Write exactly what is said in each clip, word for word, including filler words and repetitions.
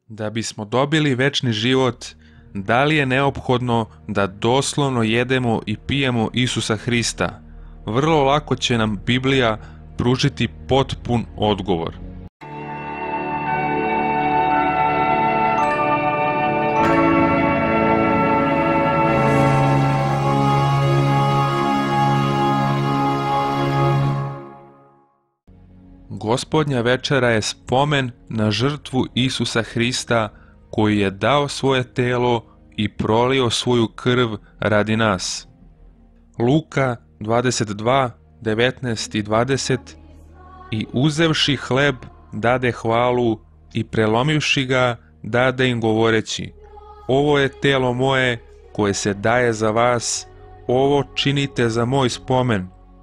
Da bismo dobili večni život, da li je neophodno da doslovno jedemo i pijemo Isusa Hrista? Vrlo lako će nam Biblija pružiti potpun odgovor. Gospodnja večera je spomen na žrtvu Isusa Hrista koji je dao svoje telo i prolio svoju krv radi nas. Luka dvadeset dva, devetnaest i dvadeset. I uzevši hleb, dade hvalu i prelomivši ga, dade im govoreći: ovo je telo moje koje se daje za vas, ovo činite za moj spomen.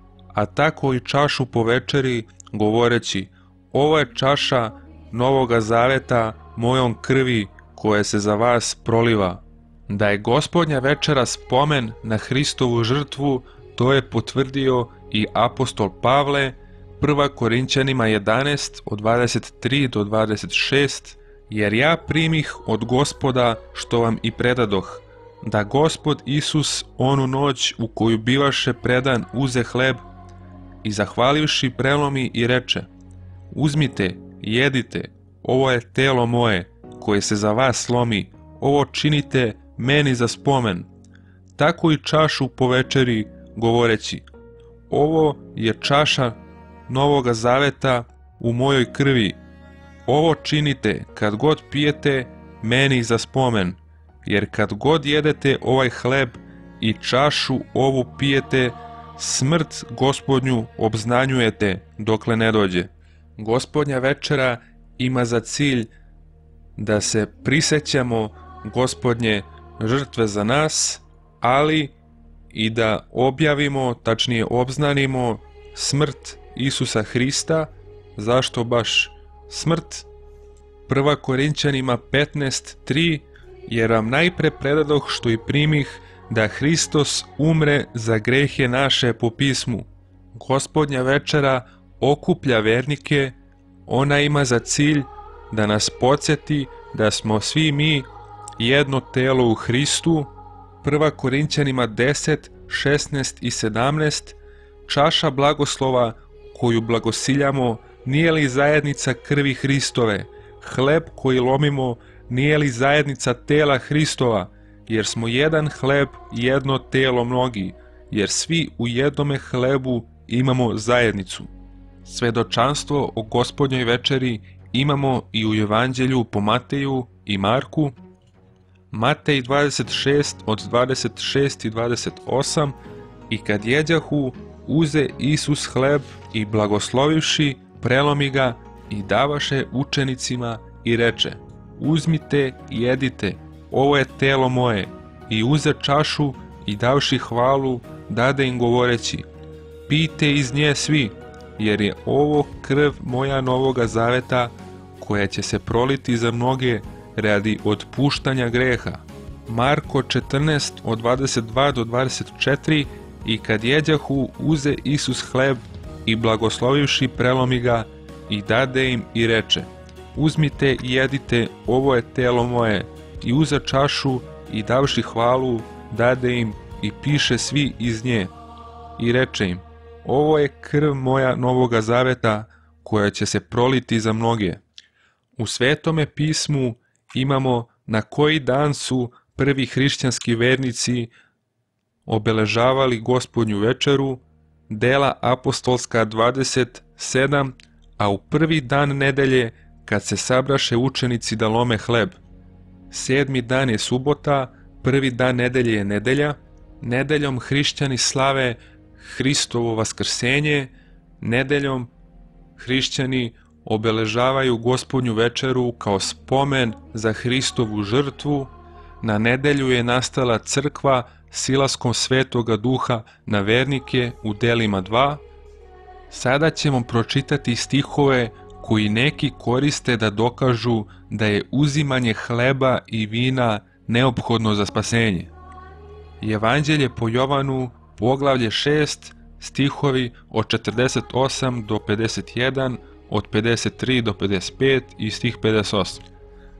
A tako i čašu po večeri, govoreći: ovo je čaša novoga zaveta mojom krvi koje se za vas proliva. Da je Gospodnja večera spomen na Hristovu žrtvu, to je potvrdio i apostol Pavle, prva Korinćanima jedanaest od dvadeset tri do dvadeset šest, jer ja primih od Gospoda što vam i predadoh, da Gospod Isus onu noć u koju bivaše predan uze hleb i zahvalivši prelomi i reče: uzmite, jedite, ovo je telo moje koje se za vas slomi, ovo činite meni za spomen. Tako i čašu po večeri, govoreći: ovo je čaša novoga zaveta u mojoj krvi, ovo činite kad god pijete meni za spomen, jer kad god jedete ovaj hleb i čašu ovu pijete, smrt Gospodnju obznanjujete dokle ne dođe. Gospodnja večera ima za cilj da se prisećamo Gospodnje žrtve za nas, ali i da objavimo, tačnije obznanimo smrt Isusa Hrista. Zašto baš smrt? prva Korinćanima petnaest tri, jer vam najpre predadoh što i primih, da Hristos umre za grehe naše po pismu. Gospodnja večera okuplja vernike, ona ima za cilj da nas podsjeti da smo svi mi jedno telo u Hristu. prva Korinćanima deset, šesnaest i sedamnaest. Čaša blagoslova koju blagosiljamo nije li zajednica krvi Hristove? Hleb koji lomimo nije li zajednica tela Hristova? Jer smo jedan hleb i jedno telo mnogi, jer svi u jednome hlebu imamo zajednicu. Svedočanstvo o Gospodnjoj večeri imamo i u Evanđelju po Mateju i Marku. Matej dvadeset šest od dvadeset šest i dvadeset osam. I kad jeđahu, uze Isus hleb i blagoslovivši, prelomi ga i davaše učenicima i reče: uzmite i jedite, ovo je telo moje. I uze čašu i davši hvalu, dade im govoreći: pijte iz nje svi, jer je ovo krv moja novoga zaveta, koja će se proliti za mnoge radi otpuštanja greha. Marko četrnaest od dvadeset dva do dvadeset četiri. I kad jeđahu, uze Isus hleb i blagoslovivši prelomi ga i dade im i reče: uzmite i jedite, ovo je telo moje. I uze čašu i davši hvalu, dade im i piše svi iz nje. I reče im: ovo je krv moja novoga zaveta koja će se proliti za mnoge. U Svetome pismu imamo na koji dan su prvi hrišćanski vernici obeležavali Gospodnju večeru, Dela apostolska dvadeset sedam, a u prvi dan nedelje kad se sabraše učenici da lome hleb. Sedmi dan je subota, prvi dan nedelje je nedelja. Nedeljom hrišćani slave Hristovo vaskrsenje, nedeljom hrišćani obeležavaju Gospodnju večeru kao spomen za Hristovu žrtvu. Na nedelju je nastala crkva silaskom Svetoga Duha na vernike u Delima dva. Sada ćemo pročitati stihove koji neki koriste da dokažu da je uzimanje hleba i vina neophodno za spasenje. Evanđelje po Jovanu, poglavlje šest, stihovi od četrdeset osam do pedeset jedan, od pedeset tri do pedeset pet i stih pedeset osam.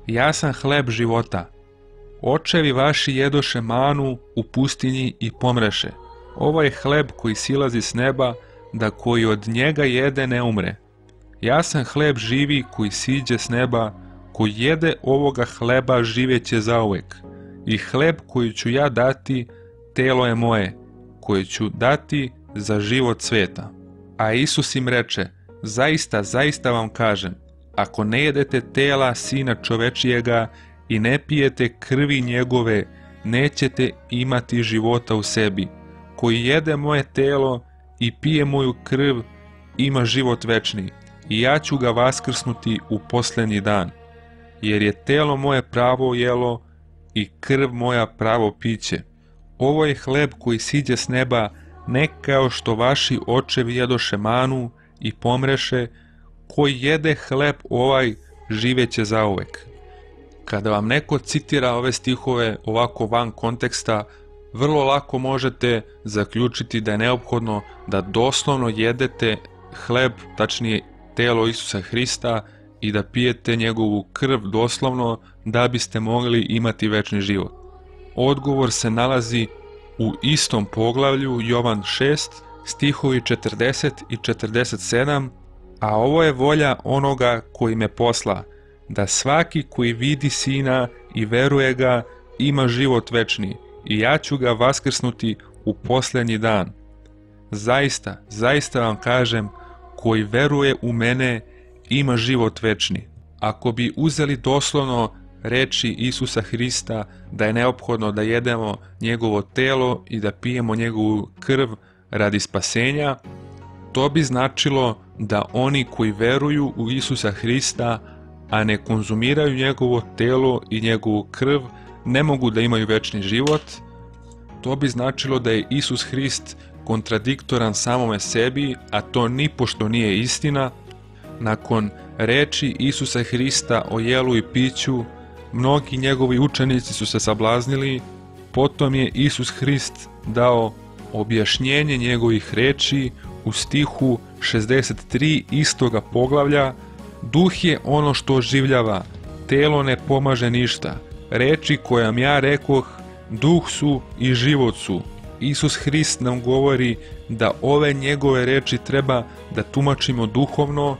Ja sam hleb života. Očevi vaši jedoše manu u pustinji i pomreše. Ovo je hleb koji silazi s neba, da koji od njega jede ne umre. Ja sam hleb živi koji siđe s neba, koji jede ovoga hleba živeće zauvek. I hleb koji ću ja dati, telo je moje, koje ću dati za život sveta. A Isus im reče, zaista, zaista vam kažem, ako ne jedete tela Sina čovečijega i ne pijete krvi njegove, nećete imati života u sebi. Koji jede moje telo i pije moju krv, ima život večni, i ja ću ga vaskrsnuti u posljednji dan. Jer je telo moje pravo jelo i krv moja pravo piće. Ovo je hleb koji siđe s neba, ne kao što vaši očevi jedoše manu i pomreše, koji jede hleb ovaj živeće zauvek. Kada vam neko citira ove stihove ovako van konteksta, vrlo lako možete zaključiti da je neophodno da doslovno jedete hleb, tačnije telo Isusa Hrista, i da pijete njegovu krv doslovno da biste mogli imati večni život. Odgovor se nalazi u istom poglavlju, Jovan šest, stihovi četrdeset i četrdeset sedam, a ovo je volja onoga koji me posla, da svaki koji vidi Sina i veruje ga ima život večni, i ja ću ga vaskrsnuti u posljednji dan. Zaista, zaista vam kažem, koji veruje u mene ima život večni. Ako bi uzeli doslovno reči Isusa Hrista da je neophodno da jedemo njegovo telo i da pijemo njegovu krv radi spasenja, to bi značilo da oni koji veruju u Isusa Hrista, a ne konzumiraju njegovo telo i njegovu krv, ne mogu da imaju večni život. To bi značilo da je Isus Hrist kontradiktoran samome sebi, a to nipošto nije istina. Nakon reči Isusa Hrista o jelu i piću, mnogi njegovi učenici su se sablaznili, potom je Isus Hrist dao objašnjenje njegovih reči u stihu šezdeset tri istoga poglavlja. Duh je ono što oživljava, telo ne pomaže ništa. Reči kojam ja rekoh, duh su i život su. Isus Hrist nam govori da ove njegove reči treba da tumačimo duhovno,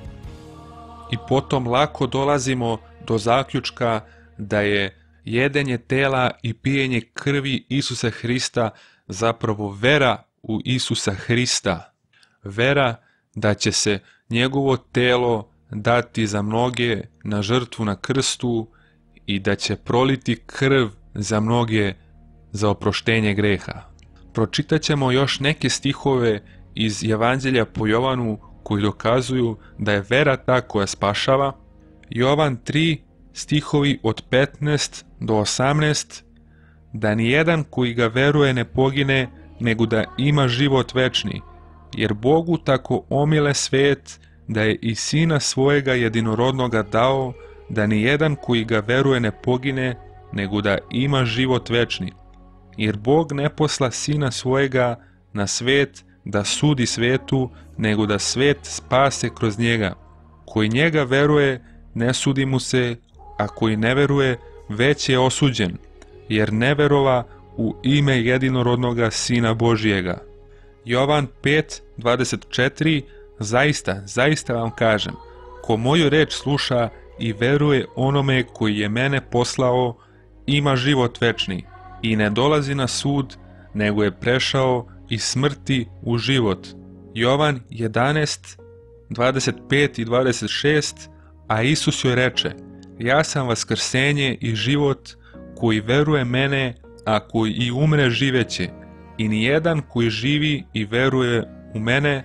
i potom lako dolazimo do zaključka da je jedenje tela i pijenje krvi Isusa Hrista zapravo vera u Isusa Hrista. Vera da će se njegovo telo dati za mnoge na žrtvu na krstu i da će proliti krv za mnoge za oproštenje greha. Pročitat ćemo još neke stihove iz Evanđelja po Jovanu koji dokazuju da je vera ta koja spašava. Jovan tri, stihovi od petnaest do osamnaest, da nijedan koji ga veruje ne pogine, nego da ima život večni, jer Bogu tako omile svet, da je i Sina svojega jedinorodnoga dao, da nijedan koji ga veruje ne pogine, nego da ima život večni. Jer Bog ne posla Sina svojega na svet da sudi svetu, nego da svet spase kroz njega. Koji njega veruje, ne sudi mu se, a koji ne veruje, već je osuđen, jer ne verova u ime jedinorodnoga Sina Božijega. Jovan pet, dvadeset četiri, zaista, zaista vam kažem, ko moju reč sluša i veruje onome koji je mene poslao, ima život večni i ne dolazi na sud, nego je prešao iz smrti u život. Jovan jedanaest, dvadeset pet i dvadeset šest, a Isus joj reče, ja sam vaskrsenje i život, koji veruje mene, a koji i umre živeće, i nijedan koji živi i veruje u mene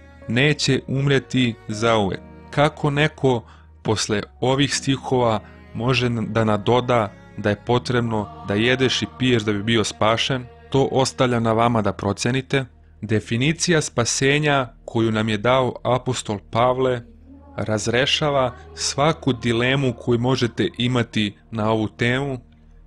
neće umreti zauvek. Kako neko posle ovih stihova može da nadoda da je potrebno da jedeš i piješ da bi bio spašen, to ostavljam na vama da procenite. Definicija spasenja koju nam je dao apostol Pavle razrešava svaku dilemu koju možete imati na ovu temu.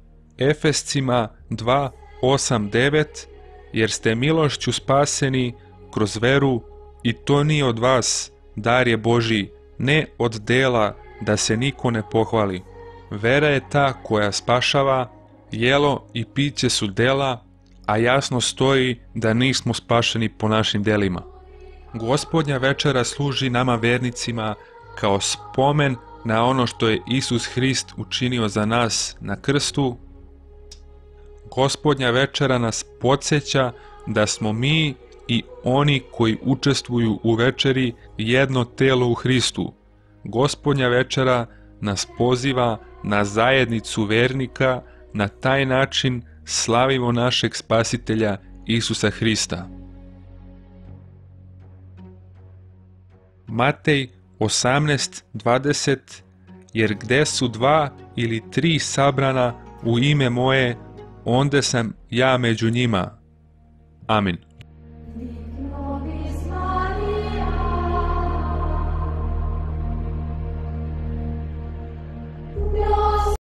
Efescima dva, osam, devet, jer ste milošću spaseni kroz veru, i to nije od vas, dar je Božji, ne od dela, da se niko ne pohvali. Vera je ta koja spašava, jelo i piće su dela, a jasno stoji da nismo spašeni po našim delima. Gospodnja večera služi nama vernicima kao spomen na ono što je Isus Hrist učinio za nas na krstu. Gospodnja večera nas podsjeća da smo mi i oni koji učestvuju u večeri jedno telo u Hristu. Gospodnja večera nas poziva na zajednicu vernika, na taj način slavimo našeg Spasitelja Isusa Hrista. Matej osamnaest dvadeset Jer gde su dva ili tri sabrana u ime moje, onda sam ja među njima. Amin.